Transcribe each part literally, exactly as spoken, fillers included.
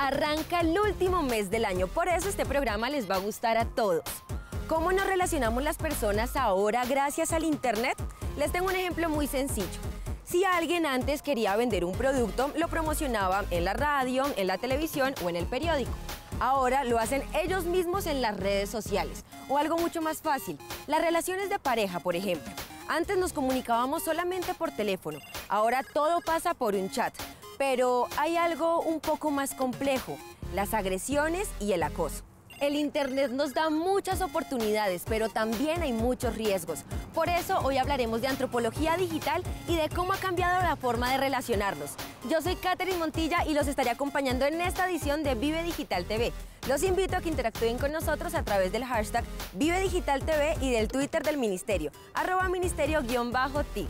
Arranca el último mes del año, por eso este programa les va a gustar a todos. ¿Cómo nos relacionamos las personas ahora gracias al Internet? Les tengo un ejemplo muy sencillo. Si alguien antes quería vender un producto, lo promocionaba en la radio, en la televisión o en el periódico. Ahora lo hacen ellos mismos en las redes sociales. O algo mucho más fácil, las relaciones de pareja, por ejemplo. Antes nos comunicábamos solamente por teléfono, ahora todo pasa por un chat. Pero hay algo un poco más complejo, las agresiones y el acoso. El Internet nos da muchas oportunidades, pero también hay muchos riesgos. Por eso hoy hablaremos de antropología digital y de cómo ha cambiado la forma de relacionarnos. Yo soy Catherine Montilla y los estaré acompañando en esta edición de Vive Digital T V. Los invito a que interactúen con nosotros a través del hashtag Vive Digital T V y del Twitter del Ministerio, arroba ministerio guión bajo TIC.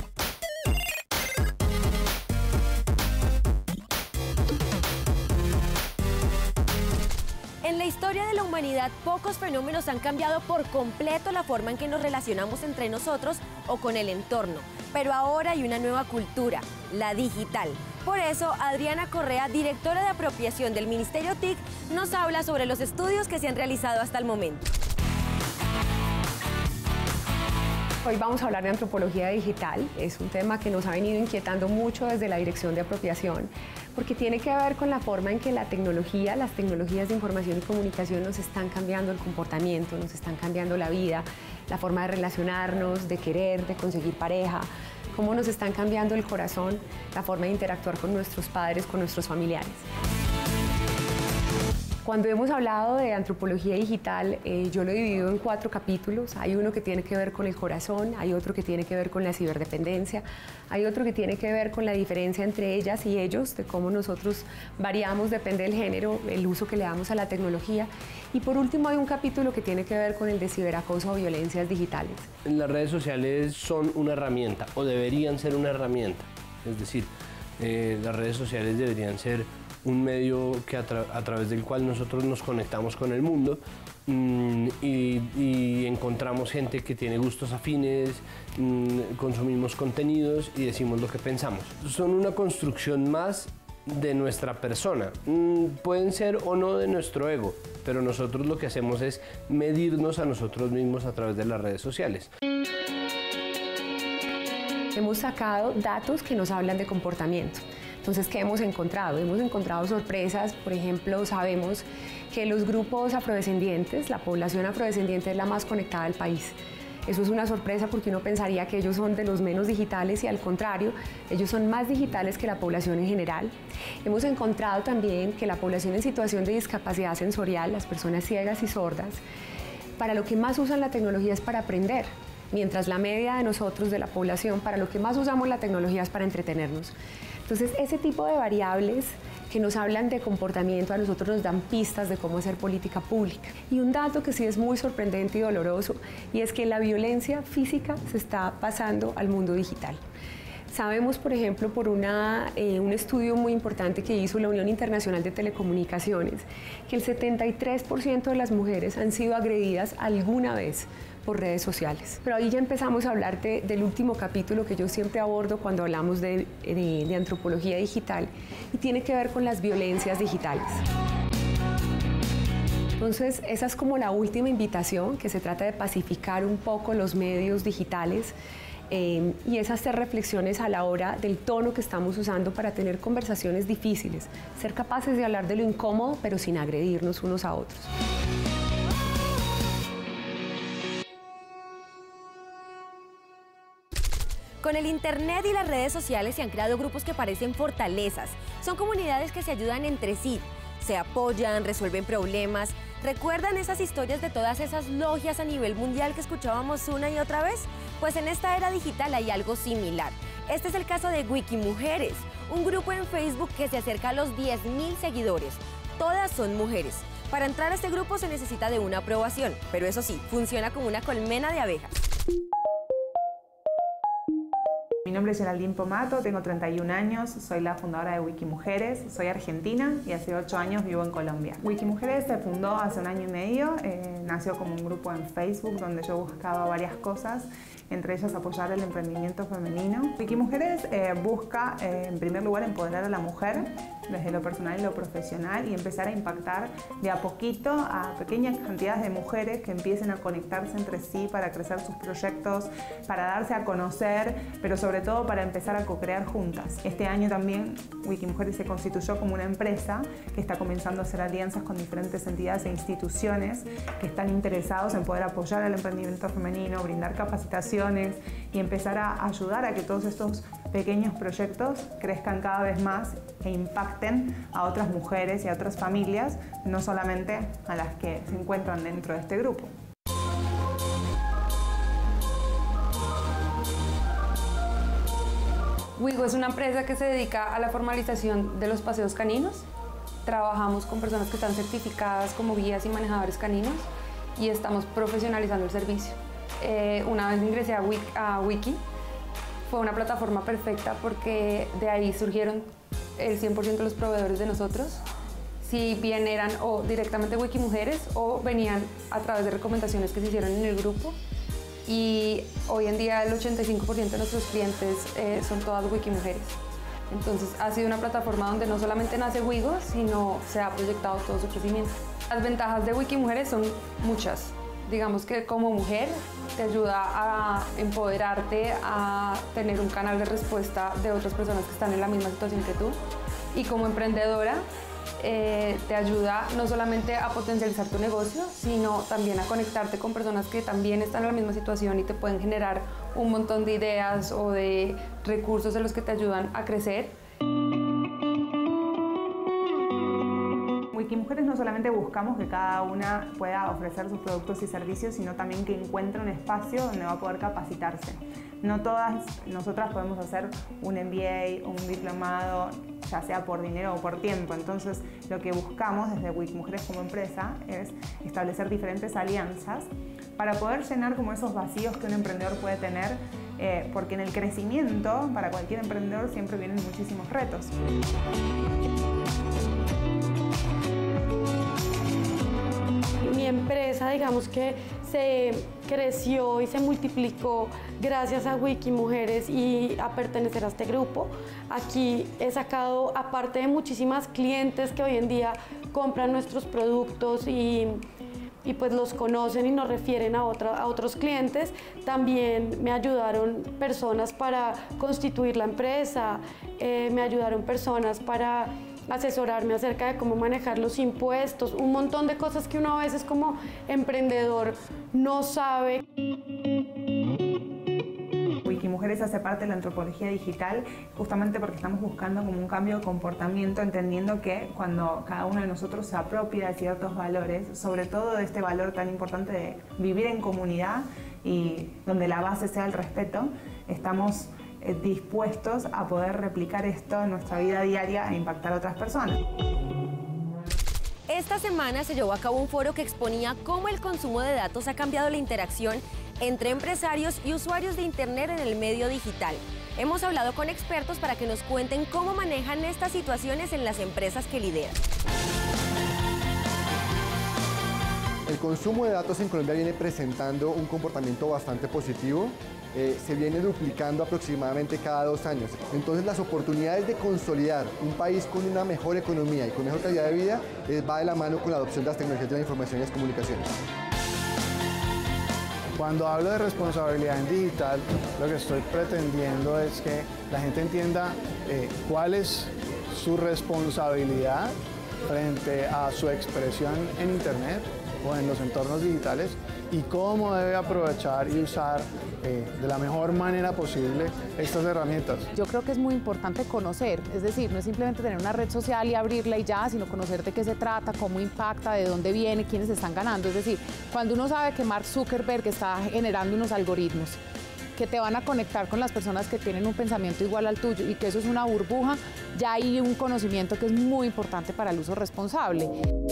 En la historia de la humanidad, pocos fenómenos han cambiado por completo la forma en que nos relacionamos entre nosotros o con el entorno. Pero ahora hay una nueva cultura, la digital. Por eso, Adriana Correa, directora de apropiación del Ministerio T I C, nos habla sobre los estudios que se han realizado hasta el momento. Hoy vamos a hablar de antropología digital. Es un tema que nos ha venido inquietando mucho desde la Dirección de Apropiación, porque tiene que ver con la forma en que la tecnología, las tecnologías de información y comunicación nos están cambiando el comportamiento, nos están cambiando la vida, la forma de relacionarnos, de querer, de conseguir pareja, cómo nos están cambiando el corazón, la forma de interactuar con nuestros padres, con nuestros familiares. Cuando hemos hablado de antropología digital, eh, yo lo he dividido en cuatro capítulos. Hay uno que tiene que ver con el corazón, hay otro que tiene que ver con la ciberdependencia, hay otro que tiene que ver con la diferencia entre ellas y ellos, de cómo nosotros variamos, depende del género, el uso que le damos a la tecnología. Y por último hay un capítulo que tiene que ver con el de ciberacoso o violencias digitales. Las redes sociales son una herramienta, o deberían ser una herramienta. Es decir, eh, las redes sociales deberían ser un medio que a, tra a través del cual nosotros nos conectamos con el mundo mmm, y, y encontramos gente que tiene gustos afines, mmm, consumimos contenidos y decimos lo que pensamos. Son una construcción más de nuestra persona. Mmm, pueden ser o no de nuestro ego, pero nosotros lo que hacemos es medirnos a nosotros mismos a través de las redes sociales. Hemos sacado datos que nos hablan de comportamiento. Entonces, ¿qué hemos encontrado? Hemos encontrado sorpresas. Por ejemplo, sabemos que los grupos afrodescendientes, la población afrodescendiente es la más conectada del país. Eso es una sorpresa porque uno pensaría que ellos son de los menos digitales y al contrario, ellos son más digitales que la población en general. Hemos encontrado también que la población en situación de discapacidad sensorial, las personas ciegas y sordas, para lo que más usan la tecnología es para aprender, mientras la media de nosotros, de la población, para lo que más usamos la tecnología es para entretenernos. Entonces, ese tipo de variables que nos hablan de comportamiento a nosotros nos dan pistas de cómo hacer política pública. Y un dato que sí es muy sorprendente y doloroso, y es que la violencia física se está pasando al mundo digital. Sabemos, por ejemplo, por una, eh, un estudio muy importante que hizo la Unión Internacional de Telecomunicaciones, que el setenta y tres por ciento de las mujeres han sido agredidas alguna vez por redes sociales. Pero ahí ya empezamos a hablar de, del último capítulo que yo siempre abordo cuando hablamos de, de, de antropología digital, y tiene que ver con las violencias digitales. Entonces, esa es como la última invitación, que se trata de pacificar un poco los medios digitales eh, y es hacer reflexiones a la hora del tono que estamos usando para tener conversaciones difíciles, ser capaces de hablar de lo incómodo, pero sin agredirnos unos a otros. Con el Internet y las redes sociales se han creado grupos que parecen fortalezas. Son comunidades que se ayudan entre sí, se apoyan, resuelven problemas. ¿Recuerdan esas historias de todas esas logias a nivel mundial que escuchábamos una y otra vez? Pues en esta era digital hay algo similar. Este es el caso de Wikimujeres, un grupo en Facebook que se acerca a los diez mil seguidores. Todas son mujeres. Para entrar a este grupo se necesita de una aprobación, pero eso sí, funciona como una colmena de abejas. Mi nombre es Geraldine Pomato, tengo treinta y un años, soy la fundadora de Wikimujeres, soy argentina y hace ocho años vivo en Colombia. Wikimujeres se fundó hace un año y medio, eh, nació como un grupo en Facebook donde yo buscaba varias cosas, entre ellas apoyar el emprendimiento femenino. Wikimujeres eh, busca, eh, en primer lugar, empoderar a la mujer desde lo personal y lo profesional y empezar a impactar de a poquito a pequeñas cantidades de mujeres que empiecen a conectarse entre sí para crecer sus proyectos, para darse a conocer, pero sobre todo para empezar a co-crear juntas. Este año también Wikimujeres se constituyó como una empresa que está comenzando a hacer alianzas con diferentes entidades e instituciones que están interesados en poder apoyar el emprendimiento femenino, brindar capacitaciones y empezar a ayudar a que todos estos pequeños proyectos crezcan cada vez más e impacten a otras mujeres y a otras familias, no solamente a las que se encuentran dentro de este grupo. Wigo es una empresa que se dedica a la formalización de los paseos caninos. Trabajamos con personas que están certificadas como guías y manejadores caninos y estamos profesionalizando el servicio. Eh, una vez ingresé a Wiki, a Wiki, fue una plataforma perfecta porque de ahí surgieron el cien por ciento de los proveedores de nosotros, si bien eran o directamente Wikimujeres o venían a través de recomendaciones que se hicieron en el grupo. Y hoy en día el ochenta y cinco por ciento de nuestros clientes eh, son todas Wikimujeres. Entonces ha sido una plataforma donde no solamente nace Wigo, sino se ha proyectado todo su crecimiento. Las ventajas de Wikimujeres son muchas. Digamos que como mujer te ayuda a empoderarte, a tener un canal de respuesta de otras personas que están en la misma situación que tú. Y como emprendedora eh, te ayuda no solamente a potencializar tu negocio, sino también a conectarte con personas que también están en la misma situación y te pueden generar un montón de ideas o de recursos de los que te ayudan a crecer. Wikimujeres no solamente buscamos que cada una pueda ofrecer sus productos y servicios, sino también que encuentre un espacio donde va a poder capacitarse. No todas nosotras podemos hacer un M B A o un diplomado, ya sea por dinero o por tiempo. Entonces, lo que buscamos desde Wikimujeres como empresa es establecer diferentes alianzas para poder llenar como esos vacíos que un emprendedor puede tener, eh, porque en el crecimiento, para cualquier emprendedor, siempre vienen muchísimos retos. Mi empresa, digamos que se creció y se multiplicó gracias a Wikimujeres y a pertenecer a este grupo. Aquí he sacado, aparte de muchísimas clientes que hoy en día compran nuestros productos y, y pues los conocen y nos refieren a, otra, a otros clientes, también me ayudaron personas para constituir la empresa, eh, me ayudaron personas para asesorarme acerca de cómo manejar los impuestos, un montón de cosas que uno a veces como emprendedor no sabe. Wikimujeres hace parte de la antropología digital justamente porque estamos buscando como un cambio de comportamiento, entendiendo que cuando cada uno de nosotros se apropia de ciertos valores, sobre todo de este valor tan importante de vivir en comunidad y donde la base sea el respeto, estamos dispuestos a poder replicar esto en nuestra vida diaria e impactar a otras personas. Esta semana se llevó a cabo un foro que exponía cómo el consumo de datos ha cambiado la interacción entre empresarios y usuarios de Internet en el medio digital. Hemos hablado con expertos para que nos cuenten cómo manejan estas situaciones en las empresas que lideran. El consumo de datos en Colombia viene presentando un comportamiento bastante positivo. Eh, se viene duplicando aproximadamente cada dos años. Entonces las oportunidades de consolidar un país con una mejor economía y con mejor calidad de vida eh, va de la mano con la adopción de las tecnologías de la información y las comunicaciones. Cuando hablo de responsabilidad en digital, lo que estoy pretendiendo es que la gente entienda eh, cuál es su responsabilidad frente a su expresión en Internet o en los entornos digitales y cómo debe aprovechar y usar eh, de la mejor manera posible estas herramientas. Yo creo que es muy importante conocer, es decir, no es simplemente tener una red social y abrirla y ya, sino conocer de qué se trata, cómo impacta, de dónde viene, quiénes están ganando. Es decir, cuando uno sabe que Mark Zuckerberg está generando unos algoritmos que te van a conectar con las personas que tienen un pensamiento igual al tuyo y que eso es una burbuja, ya hay un conocimiento que es muy importante para el uso responsable.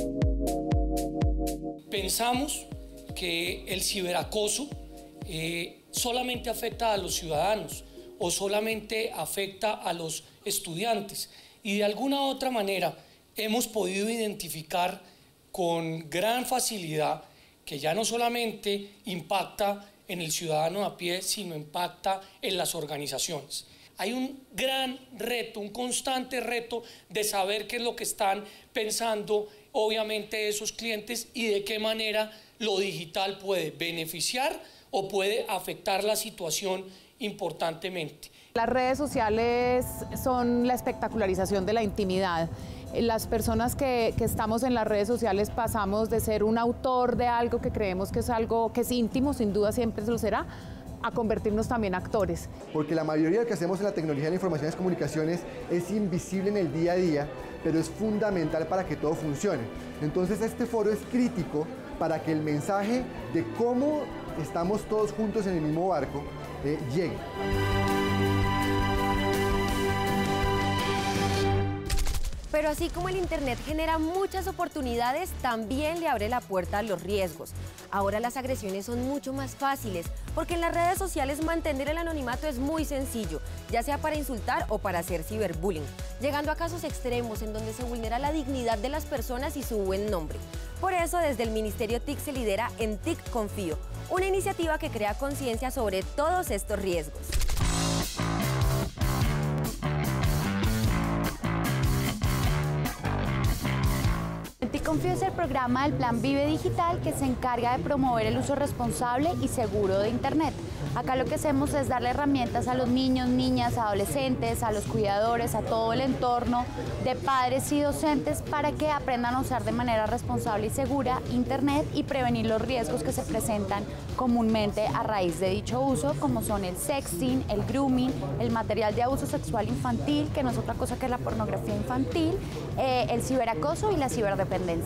Pensamos que el ciberacoso eh, solamente afecta a los ciudadanos o solamente afecta a los estudiantes. Y de alguna u otra manera hemos podido identificar con gran facilidad que ya no solamente impacta en el ciudadano a pie, sino impacta en las organizaciones. Hay un gran reto, un constante reto de saber qué es lo que están pensando, obviamente, esos clientes y de qué manera lo digital puede beneficiar o puede afectar la situación importantemente. Las redes sociales son la espectacularización de la intimidad. Las personas que, que estamos en las redes sociales pasamos de ser un autor de algo que creemos que es algo que es íntimo, sin duda siempre lo será, a convertirnos también actores. Porque la mayoría de lo que hacemos en la tecnología de la información y las comunicaciones es invisible en el día a día, pero es fundamental para que todo funcione. Entonces este foro es crítico para que el mensaje de cómo estamos todos juntos en el mismo barco eh, llegue. Pero así como el Internet genera muchas oportunidades, también le abre la puerta a los riesgos. Ahora las agresiones son mucho más fáciles, porque en las redes sociales mantener el anonimato es muy sencillo, ya sea para insultar o para hacer ciberbullying, llegando a casos extremos en donde se vulnera la dignidad de las personas y su buen nombre. Por eso, desde el Ministerio T I C se lidera En T I C Confío, una iniciativa que crea conciencia sobre todos estos riesgos. Confío es el programa del Plan Vive Digital que se encarga de promover el uso responsable y seguro de Internet. Acá lo que hacemos es darle herramientas a los niños, niñas, adolescentes, a los cuidadores, a todo el entorno de padres y docentes para que aprendan a usar de manera responsable y segura Internet y prevenir los riesgos que se presentan comúnmente a raíz de dicho uso, como son el sexting, el grooming, el material de abuso sexual infantil, que no es otra cosa que la pornografía infantil, eh, el ciberacoso y la ciberdependencia.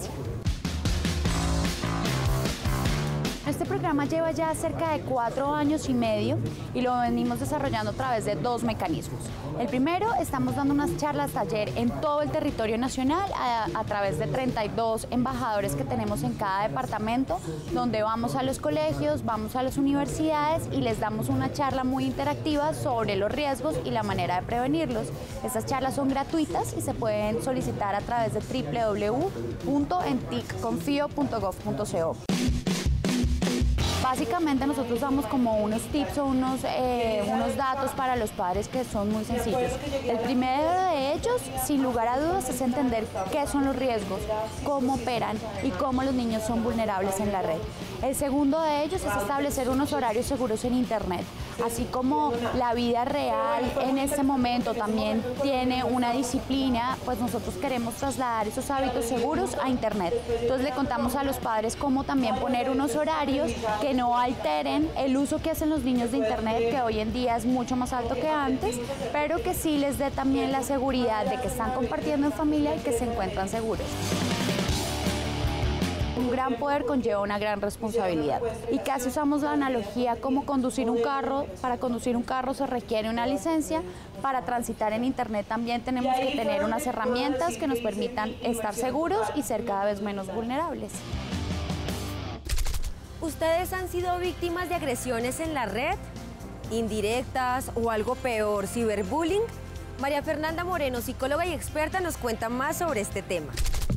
Este programa lleva ya cerca de cuatro años y medio y lo venimos desarrollando a través de dos mecanismos. El primero, estamos dando unas charlas taller en todo el territorio nacional a, a través de treinta y dos embajadores que tenemos en cada departamento, donde vamos a los colegios, vamos a las universidades y les damos una charla muy interactiva sobre los riesgos y la manera de prevenirlos. Estas charlas son gratuitas y se pueden solicitar a través de doble u doble u doble u punto en tic confío punto gov punto co. Básicamente nosotros damos como unos tips o unos, eh, unos datos para los padres que son muy sencillos. El primero de ellos, sin lugar a dudas, es entender qué son los riesgos, cómo operan y cómo los niños son vulnerables en la red. El segundo de ellos es establecer unos horarios seguros en Internet, así como la vida real en este momento también tiene una disciplina, pues nosotros queremos trasladar esos hábitos seguros a Internet. Entonces le contamos a los padres cómo también poner unos horarios que no alteren el uso que hacen los niños de Internet, que hoy en día es mucho más alto que antes, pero que sí les dé también la seguridad de que están compartiendo en familia y que se encuentran seguros. Un gran poder conlleva una gran responsabilidad. Y casi usamos la analogía como conducir un carro. Para conducir un carro se requiere una licencia. Para transitar en Internet también tenemos que tener unas herramientas que nos permitan estar seguros y ser cada vez menos vulnerables. ¿Ustedes han sido víctimas de agresiones en la red? ¿Indirectas o algo peor, ciberbullying? María Fernanda Moreno, psicóloga y experta, nos cuenta más sobre este tema.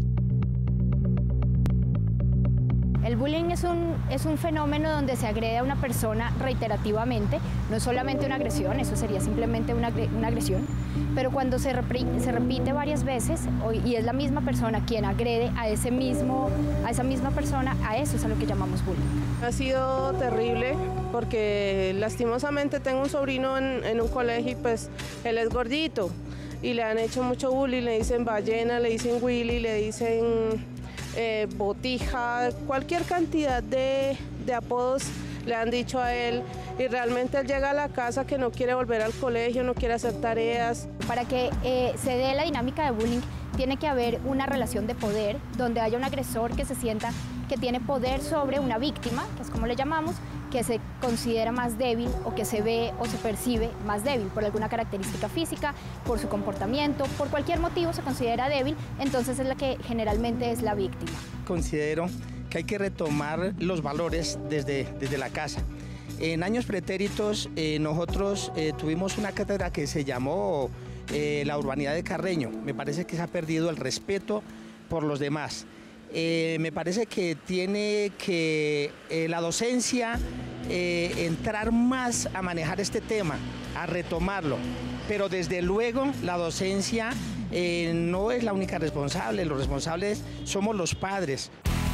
El bullying es un, es un fenómeno donde se agrede a una persona reiterativamente, no es solamente una agresión, eso sería simplemente una, una agresión, pero cuando se, repri, se repite varias veces y es la misma persona quien agrede a, ese mismo, a esa misma persona, a eso es a lo que llamamos bullying. Ha sido terrible porque lastimosamente tengo un sobrino en, en un colegio y pues él es gordito y le han hecho mucho bullying, le dicen ballena, le dicen Willy, le dicen... Eh, botija, cualquier cantidad de, de apodos le han dicho a él y realmente él llega a la casa que no quiere volver al colegio, no quiere hacer tareas. Para que eh, se dé la dinámica de bullying tiene que haber una relación de poder donde haya un agresor que se sienta que tiene poder sobre una víctima, que es como le llamamos, que se considera más débil o que se ve o se percibe más débil por alguna característica física, por su comportamiento, por cualquier motivo se considera débil, entonces es la que generalmente es la víctima. Considero que hay que retomar los valores desde, desde la casa. En años pretéritos eh, nosotros eh, tuvimos una cátedra que se llamó eh, la urbanidad de Carreño. Me parece que se ha perdido el respeto por los demás. Eh, me parece que tiene que eh, la docencia eh, entrar más a manejar este tema, a retomarlo. Pero desde luego la docencia eh, no es la única responsable, los responsables somos los padres.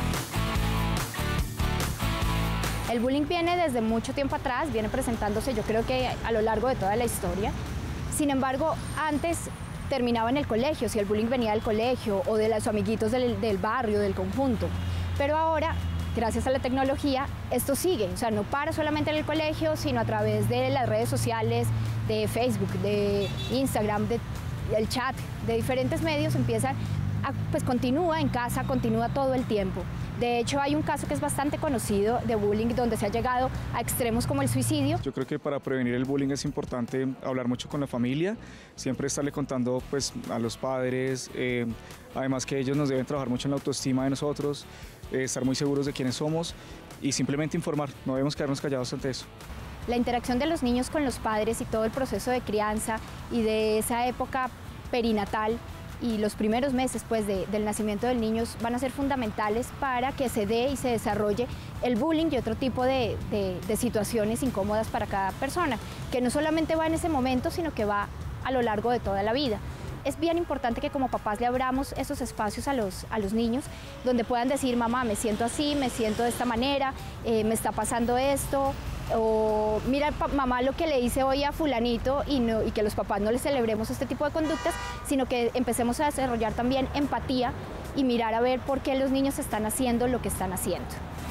El bullying viene desde mucho tiempo atrás, viene presentándose yo creo que a lo largo de toda la historia. Sin embargo, antes terminaba en el colegio, si el bullying venía del colegio o de los amiguitos del, del barrio, del conjunto. Pero ahora, gracias a la tecnología, esto sigue, o sea, no para solamente en el colegio, sino a través de las redes sociales, de Facebook, de Instagram, de, del chat, de diferentes medios, empieza a, pues continúa en casa, continúa todo el tiempo. De hecho, hay un caso que es bastante conocido de bullying donde se ha llegado a extremos como el suicidio. Yo creo que para prevenir el bullying es importante hablar mucho con la familia, siempre estarle contando pues, a los padres, eh, además que ellos nos deben trabajar mucho en la autoestima de nosotros, eh, estar muy seguros de quiénes somos y simplemente informar, no debemos quedarnos callados ante eso. La interacción de los niños con los padres y todo el proceso de crianza y de esa época perinatal y los primeros meses pues, de, del nacimiento del niño van a ser fundamentales para que se dé y se desarrolle el bullying y otro tipo de, de, de situaciones incómodas para cada persona, que no solamente va en ese momento, sino que va a lo largo de toda la vida. Es bien importante que como papás le abramos esos espacios a los, a los niños donde puedan decir, mamá, me siento así, me siento de esta manera, eh, me está pasando esto, o mira mamá lo que le hice hoy a fulanito y, no, y que los papás no les celebremos este tipo de conductas, sino que empecemos a desarrollar también empatía y mirar a ver por qué los niños están haciendo lo que están haciendo.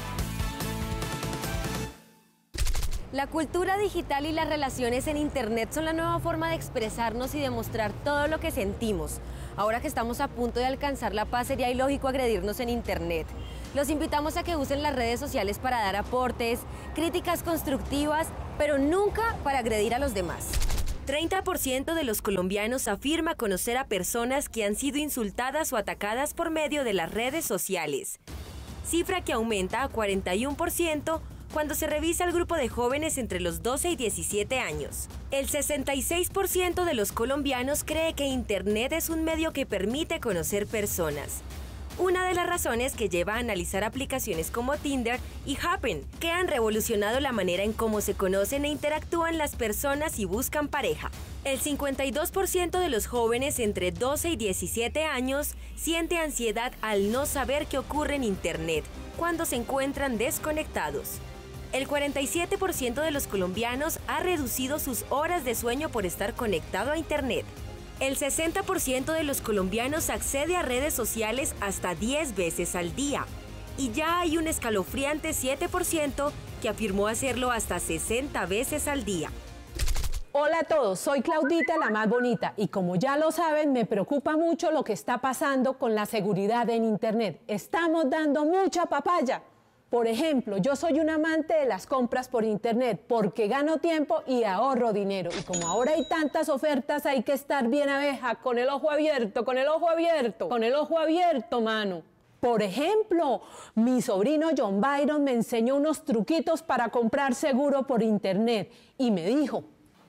La cultura digital y las relaciones en Internet son la nueva forma de expresarnos y demostrar todo lo que sentimos. Ahora que estamos a punto de alcanzar la paz, sería ilógico agredirnos en Internet. Los invitamos a que usen las redes sociales para dar aportes, críticas constructivas, pero nunca para agredir a los demás. treinta por ciento de los colombianos afirma conocer a personas que han sido insultadas o atacadas por medio de las redes sociales, cifra que aumenta a cuarenta y uno por ciento cuando se revisa el grupo de jóvenes entre los doce y diecisiete años. El sesenta y seis por ciento de los colombianos cree que Internet es un medio que permite conocer personas. Una de las razones que lleva a analizar aplicaciones como Tinder y Happen, que han revolucionado la manera en cómo se conocen e interactúan las personas y buscan pareja. El cincuenta y dos por ciento de los jóvenes entre doce y diecisiete años siente ansiedad al no saber qué ocurre en Internet cuando se encuentran desconectados. El cuarenta y siete por ciento de los colombianos ha reducido sus horas de sueño por estar conectado a Internet. El sesenta por ciento de los colombianos accede a redes sociales hasta diez veces al día. Y ya hay un escalofriante siete por ciento que afirmó hacerlo hasta sesenta veces al día. Hola a todos, soy Claudita, la más bonita, y como ya lo saben, me preocupa mucho lo que está pasando con la seguridad en Internet. Estamos dando mucha papaya. Por ejemplo, yo soy un amante de las compras por Internet porque gano tiempo y ahorro dinero. Y como ahora hay tantas ofertas, hay que estar bien abeja, con el ojo abierto, con el ojo abierto, con el ojo abierto, mano. Por ejemplo, mi sobrino John Byron me enseñó unos truquitos para comprar seguro por Internet y me dijo: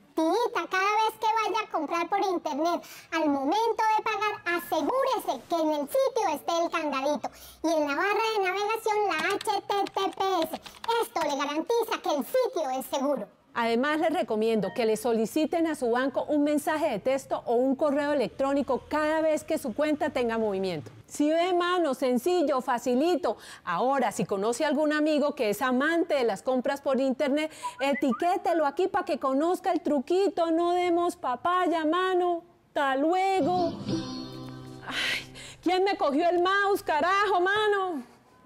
Tita, cada vez que vaya a comprar por Internet, al momento de pagar, asegúrese que en el sitio esté el candadito y en la barra de navegación la H T T P S. Esto le garantiza que el sitio es seguro. Además, les recomiendo que le soliciten a su banco un mensaje de texto o un correo electrónico cada vez que su cuenta tenga movimiento. Si ve, mano, sencillo, facilito. Ahora, si conoce a algún amigo que es amante de las compras por Internet, etiquételo aquí para que conozca el truquito. No demos papaya, mano. Hasta luego. Ay, ¿quién me cogió el mouse, carajo, mano?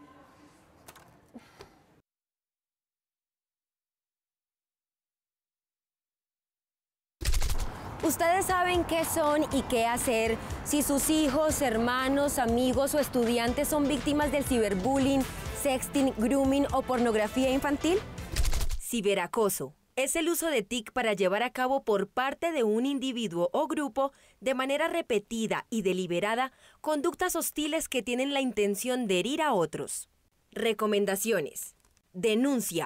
Ustedes saben qué son y qué hacer si sus hijos, hermanos, amigos o estudiantes son víctimas del ciberbullying, sexting, grooming o pornografía infantil. Ciberacoso es el uso de T I C para llevar a cabo por parte de un individuo o grupo de manera repetida y deliberada conductas hostiles que tienen la intención de herir a otros. Recomendaciones. Denuncia.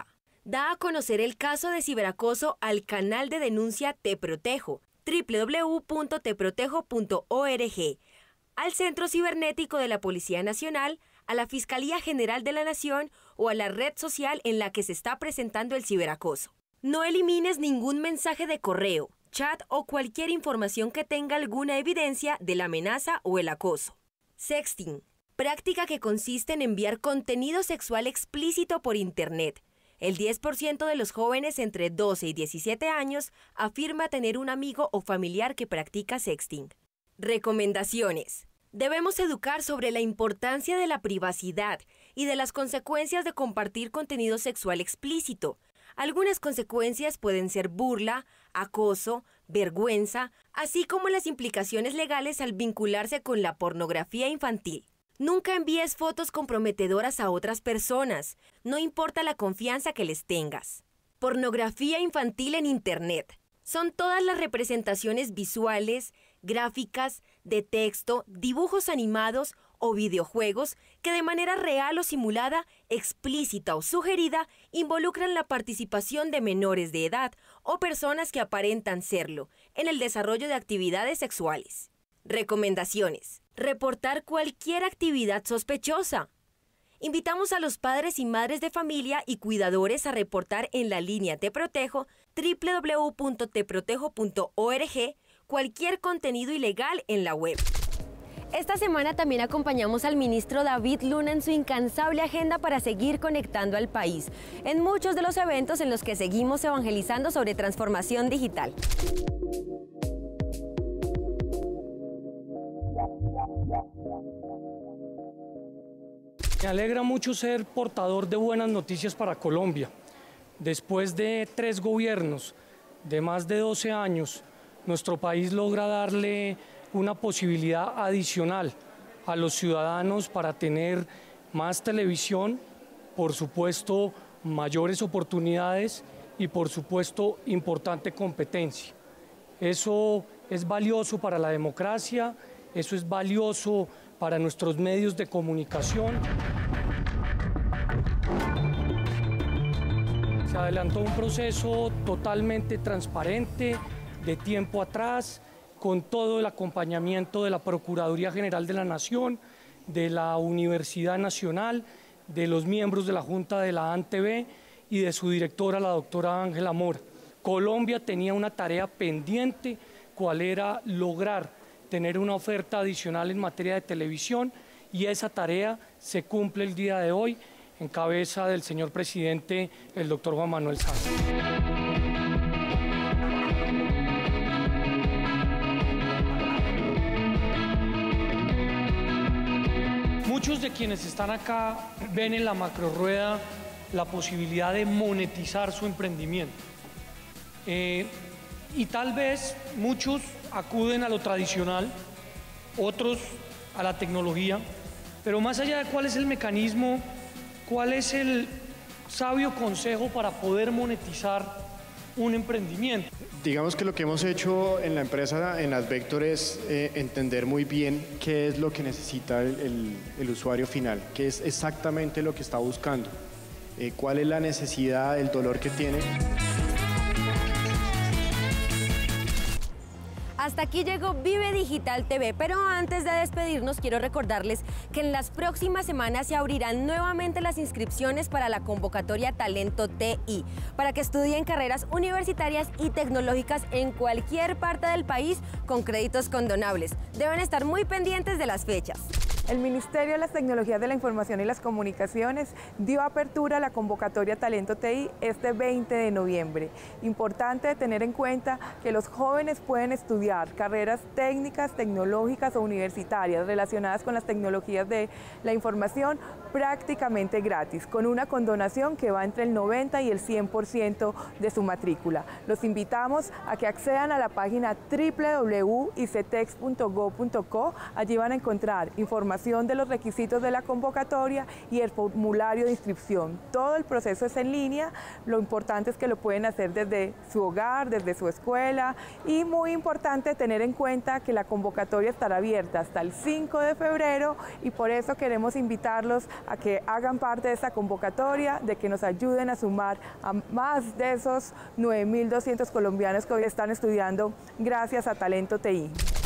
da a conocer el caso de ciberacoso al canal de denuncia Te Protejo, doble u doble u doble u punto te protejo punto org, al Centro Cibernético de la Policía Nacional, a la Fiscalía General de la Nación o a la red social en la que se está presentando el ciberacoso. No elimines ningún mensaje de correo, chat o cualquier información que tenga alguna evidencia de la amenaza o el acoso. Sexting, práctica que consiste en enviar contenido sexual explícito por Internet. El diez por ciento de los jóvenes entre doce y diecisiete años afirma tener un amigo o familiar que practica sexting. Recomendaciones. Debemos educar sobre la importancia de la privacidad y de las consecuencias de compartir contenido sexual explícito. Algunas consecuencias pueden ser burla, acoso, vergüenza, así como las implicaciones legales al vincularse con la pornografía infantil. Nunca envíes fotos comprometedoras a otras personas, no importa la confianza que les tengas. Pornografía infantil en Internet. Son todas las representaciones visuales, gráficas, de texto, dibujos animados o videojuegos que de manera real o simulada, explícita o sugerida, involucran la participación de menores de edad o personas que aparentan serlo en el desarrollo de actividades sexuales. Recomendaciones. Reportar cualquier actividad sospechosa. Invitamos a los padres y madres de familia y cuidadores a reportar en la línea Te Protejo, doble u doble u doble u punto te protejo punto org, cualquier contenido ilegal en la web. Esta semana también acompañamos al ministro David Luna en su incansable agenda para seguir conectando al país, en muchos de los eventos en los que seguimos evangelizando sobre transformación digital. Me alegra mucho ser portador de buenas noticias para Colombia. Después de tres gobiernos de más de doce años, nuestro país logra darle una posibilidad adicional a los ciudadanos para tener más televisión, por supuesto, mayores oportunidades y, por supuesto, importante competencia. Eso es valioso para la democracia, eso es valioso para nuestros medios de comunicación. Se adelantó un proceso totalmente transparente, de tiempo atrás, con todo el acompañamiento de la Procuraduría General de la Nación, de la Universidad Nacional, de los miembros de la Junta de la A N T V y de su directora, la doctora Ángela Mora. Colombia tenía una tarea pendiente, cual era lograr tener una oferta adicional en materia de televisión, y esa tarea se cumple el día de hoy en cabeza del señor presidente, el doctor Juan Manuel Santos. Muchos de quienes están acá ven en la macrorrueda la posibilidad de monetizar su emprendimiento. Eh, y tal vez muchos acuden a lo tradicional, otros a la tecnología, pero más allá de cuál es el mecanismo, cuál es el sabio consejo para poder monetizar un emprendimiento. Digamos que lo que hemos hecho en la empresa, en Advector, es eh, entender muy bien qué es lo que necesita el, el, el usuario final, qué es exactamente lo que está buscando, eh, cuál es la necesidad, el dolor que tiene. Hasta aquí llegó Vive Digital T V, pero antes de despedirnos quiero recordarles que en las próximas semanas se abrirán nuevamente las inscripciones para la convocatoria Talento T I, para que estudien carreras universitarias y tecnológicas en cualquier parte del país con créditos condonables. Deben estar muy pendientes de las fechas. El Ministerio de las Tecnologías de la Información y las Comunicaciones dio apertura a la convocatoria Talento T I este veinte de noviembre. Importante tener en cuenta que los jóvenes pueden estudiar carreras técnicas, tecnológicas o universitarias relacionadas con las tecnologías de la información prácticamente gratis, con una condonación que va entre el noventa y el cien por ciento de su matrícula. Los invitamos a que accedan a la página doble u doble u doble u punto icetex punto gob punto co. Allí van a encontrar información de los requisitos de la convocatoria y el formulario de inscripción. Todo el proceso es en línea, lo importante es que lo pueden hacer desde su hogar, desde su escuela, y muy importante tener en cuenta que la convocatoria estará abierta hasta el cinco de febrero, y por eso queremos invitarlos a que hagan parte de esta convocatoria, de que nos ayuden a sumar a más de esos nueve mil doscientos colombianos que hoy están estudiando gracias a Talento T I.